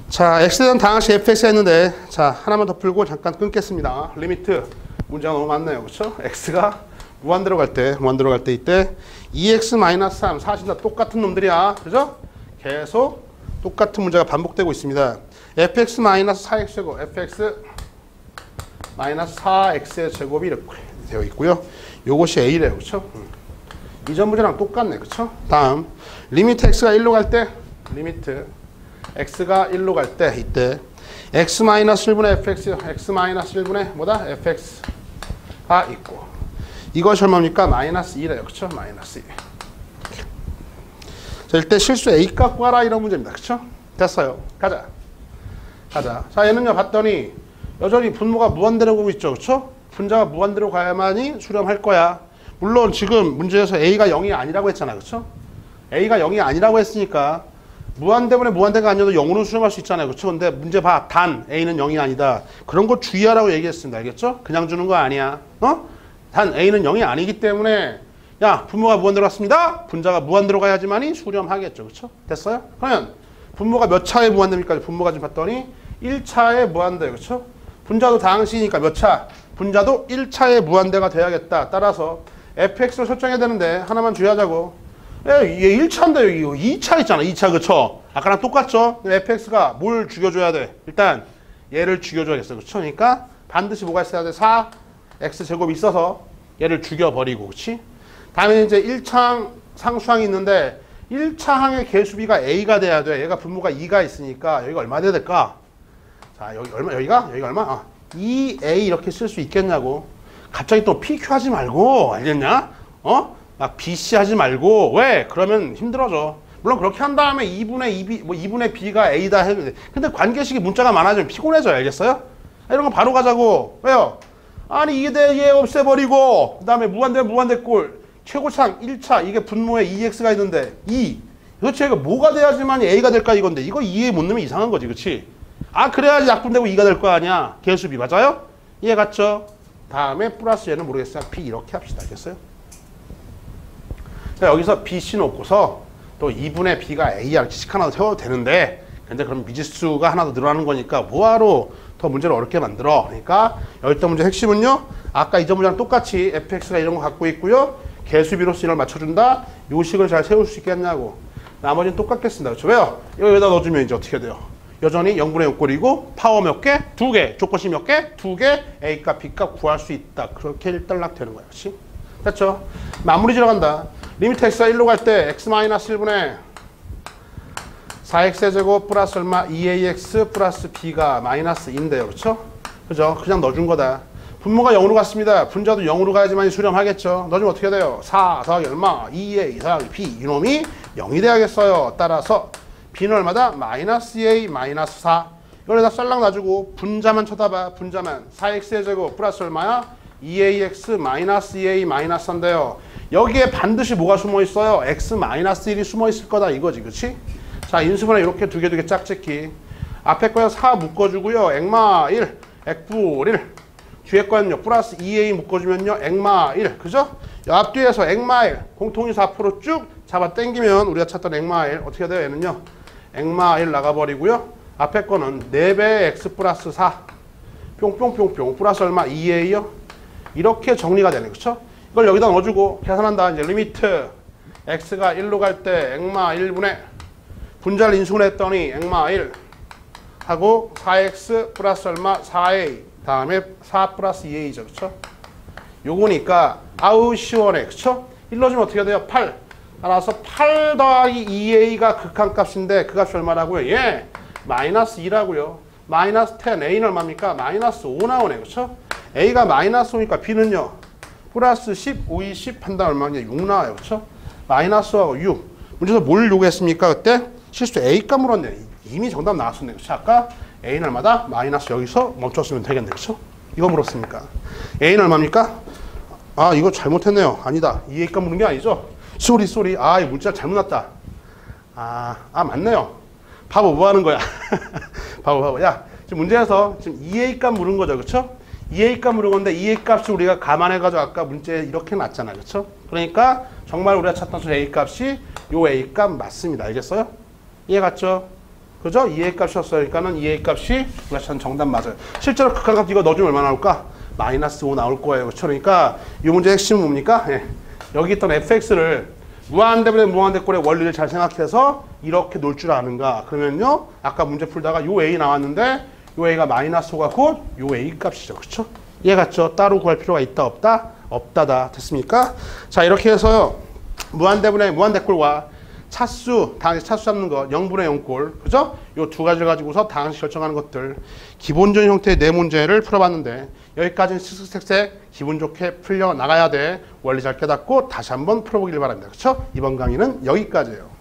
자, x에 대한 당항식 fx가 있는데, 자, 하나만 더 풀고 잠깐 끊겠습니다. 리미트 문제가 너무 많네요. 그렇죠? x가 무한대로 갈 때 이때 2x-3 사실 다 똑같은 놈들이야. 그죠? 계속 똑같은 문제가 반복되고 있습니다. fx-4x 제곱, fx-4x의 제곱이 이렇게 되어 있고요. 요것이 a래요. 그렇죠? 이전 문제랑 똑같네. 그렇죠? 다음 리미트 x가 1로 갈 때 리미트 x가 1로 갈 때 이때 x-1분의 fx, x-1분의 뭐다? fx가 있고 이것이 얼마입니까? -2래요. 그렇죠? -2. 자, 일단 실수 a값 구하라 이런 문제입니다. 그렇죠? 됐어요. 가자. 자, 얘는요 봤더니 여전히 분모가 무한대로 가고 있죠. 그렇죠? 분자가 무한대로 가야만이 수렴할 거야. 물론 지금 문제에서 a가 0이 아니라고 했잖아. 그렇죠? a가 0이 아니라고 했으니까 무한대분의 무한대가 아니어도 0으로 수렴할 수 있잖아요. 그렇죠? 근데 문제 봐. 단 a는 0이 아니다. 그런 거 주의하라고 얘기했습니다. 알겠죠? 그냥 주는 거 아니야. 단 a는 0이 아니기 때문에 야, 분모가 무한대로 갔습니다. 분자가 무한대로 가야지만이 수렴하겠죠. 그렇죠? 됐어요? 그러면 분모가 몇 차에 무한대입니까? 분모가 지금 봤더니 1차에 무한대. 그렇죠? 분자도 다항식이니까 몇 차? 분자도 1차에 무한대가 돼야겠다. 따라서 fx를 설정해야 되는데 하나만 주의하자고. 얘 1차인데 여기 2차 있잖아. 2차. 그렇죠? 아까랑 똑같죠? fx가 뭘 죽여줘야 돼? 일단 얘를 죽여줘야겠어. 그렇죠? 그러니까 반드시 뭐가 있어야 돼? 4x제곱이 있어서 얘를 죽여버리고. 그렇지? 다음에 이제 1차항 상수항이 있는데 1차항의 개수비가 a가 돼야 돼. 얘가 분모가 2가 있으니까 여기가 얼마 돼야 될까? 자, 여기가 얼마? 2a 이렇게 쓸 수 있겠냐고. 갑자기 또 pq 하지 말고, 알겠냐? 막 bc 하지 말고. 왜? 그러면 힘들어져. 물론 그렇게 한 다음에 2분의 b가 a다 해도 돼. 근데 관계식이 문자가 많아지면 피곤해져요. 알겠어요? 이런 거 바로 가자고. 왜요? 아니 이게 얘 없애버리고 그 다음에 무한대 꼴 최고차항 1차 이게 분모에 2x가 있는데 2 도대체 이거 뭐가 돼야지만 a가 될까 이건데 이거 2에 못 넣으면 이상한 거지. 그렇지? 아 그래야지 약분되고 2가 될 거 아니야. 개수비 맞아요? 이해 갔죠? 다음에 플러스 얘는 모르겠어요. p 이렇게 합시다. 알겠어요? 자, 여기서 bc 놓고서 또 2분의 b가 a야 이렇게 식 하나 더 세워도 되는데 근데 그럼 미지수가 하나 더 늘어나는 거니까 뭐하러 더 문제를 어렵게 만들어. 그러니까 여기 있던 문제 핵심은요. 아까 이전 문제랑 똑같이 fx가 이런 거 갖고 있고요. 개수비로서 이걸 맞춰준다. 요 식을 잘 세울 수 있겠냐고. 나머지는 똑같겠습니다. 그렇죠? 왜요? 이거 여기다 넣어주면 이제 어떻게 돼요? 여전히 0분의 6꼴이고 파워 몇 개? 2개. 조건식 몇 개? 2개. A값, B값 구할 수 있다. 그렇게 일단락 되는 거야. 그렇지? 됐죠? 마무리 지러 간다. 리미트 x가 1로 갈 때 x-1분의 4x의 제곱 플러스 얼마? 2ax 플러스 b가 -2인데요. 그렇죠? 그죠? 그냥 넣어준 거다. 분모가 0으로 갔습니다. 분자도 0으로 가야지만 수렴하겠죠. 넣어주면 어떻게 돼요? 4 더하기 얼마? 2a 더하기 b. 이놈이 0이 돼야겠어요. 따라서 b는 얼마다? -2a -4. 이걸 다 쌀랑 놔주고 분자만 쳐다봐. 분자만. 4x의 제곱 플러스 얼마야? 2ax -2a -4인데요. 여기에 반드시 뭐가 숨어 있어요? x -1이 숨어 있을 거다 이거지. 그렇지? 자, 인수분해 이렇게 두 개 짝짓기. 앞에 거에 4 묶어주고요. 액마 1, 액부 1. 뒤에 거는요. 플러스 2a 묶어주면요. 액마 1. 그죠? 앞뒤에서 액마 1. 공통인수 앞으로 쭉 잡아 당기면 우리가 찾던 액마 1. 어떻게 돼요? 얘는요. 액마 1 나가버리고요. 앞에 거는 4배의 x 플러스 4. 뿅뿅뿅뿅. 플러스 얼마? 2a요. 이렇게 정리가 되네. 그쵸? 이걸 여기다 넣어주고 계산한다. 이제 리미트 x가 1로 갈 때 액마 1분의 분자를 인수분해했더니 액마 1 하고 4x 플러스 얼마? 4a 다음에 4 플러스 2a죠. 그쵸? 요거니까 아우 시원해. 그쵸? 1 넣어주면 어떻게 돼요? 8 따라서 8 더하기 2a가 극한값인데 그 값이 얼마라고요? 예, -2라고요. -10 a는 얼마입니까? -5 나오네. 그쵸? a가 -5니까 b는요 플러스 10, 5, 20 한다 얼마냐? 6 나와요. 그쵸? -5하고 6 문제에서 뭘 요구했습니까? 그때? 실수 A값 물었네. 이미 정답 나왔었네. 그쵸? 아까 A는 얼마다? 마이너스 여기서 멈췄으면 되겠네. 그쵸? 이거 물었으니까. A는 얼마입니까? 아, 이거 잘못했네요. 아니다. 이 A값 물은 게 아니죠? 쏘리. 아, 이 문자 잘못 났다. 아, 맞네요. 바보 뭐 하는 거야? 바보. 야, 지금 문제에서 지금 2A값 물은 거죠. 그쵸? 2A값 물은 건데 2A값을 우리가 감안해가지고 아까 문제에 이렇게 놨잖아. 그쵸? 그러니까 정말 우리가 찾던 A값이 요 A값 맞습니다. 알겠어요? 이해 갔죠? 그죠? 2a 값이었으니까는 2a 값이 우리가 찾은 정답 맞아요. 실제로 극한값 이거 넣어주면 얼마 나올까? -5 나올 거예요. 그렇죠? 그러니까 이 문제의 핵심은 뭡니까? 예. 여기 있던 fx를 무한대분의 무한대꼴의 원리를 잘 생각해서 이렇게 놓을 줄 아는가? 그러면요, 아까 문제 풀다가 요 a 나왔는데 요 a가 -5가 곧 요 a 값이죠. 그렇죠? 이해 갔죠? 따로 구할 필요가 있다 없다? 없다다. 됐습니까? 자, 이렇게 해서요, 무한대분의 무한대꼴과 차수, 다항식 차수 잡는 거, 0분의 0꼴, 그죠? 요 두 가지를 가지고서 다항식 결정하는 것들, 기본적인 형태의 네 문제를 풀어봤는데, 여기까지는 슥슥색색 기분 좋게 풀려 나가야 돼. 원리 잘 깨닫고 다시 한번 풀어보길 바랍니다. 그쵸? 이번 강의는 여기까지예요.